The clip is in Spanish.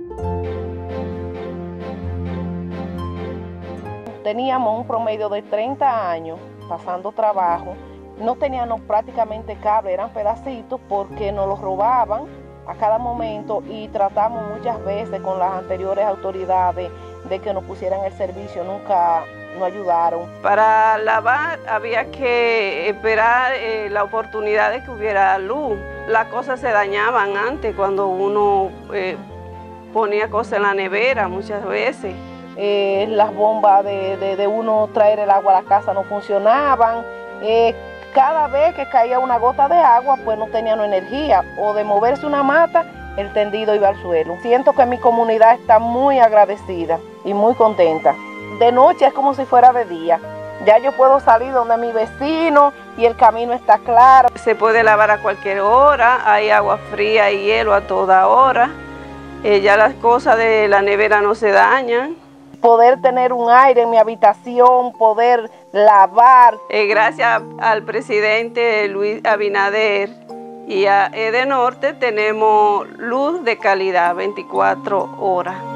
Teníamos un promedio de 30 años pasando trabajo. No teníamos prácticamente cable, eran pedacitos porque nos los robaban a cada momento y tratamos muchas veces con las anteriores autoridades de que nos pusieran el servicio, nunca nos ayudaron. Para lavar había que esperar la oportunidad de que hubiera luz. Las cosas se dañaban antes cuando uno ponía cosas en la nevera muchas veces. Las bombas de uno traer el agua a la casa no funcionaban. Cada vez que caía una gota de agua, pues no teníamos energía. O de moverse una mata, el tendido iba al suelo. Siento que mi comunidad está muy agradecida y muy contenta. De noche es como si fuera de día. Ya yo puedo salir donde mi vecino y el camino está claro. Se puede lavar a cualquier hora, hay agua fría y hielo a toda hora. Ya las cosas de la nevera no se dañan. Poder tener un aire en mi habitación, poder lavar. Gracias al presidente Luis Abinader y a Edenorte tenemos luz de calidad 24 horas.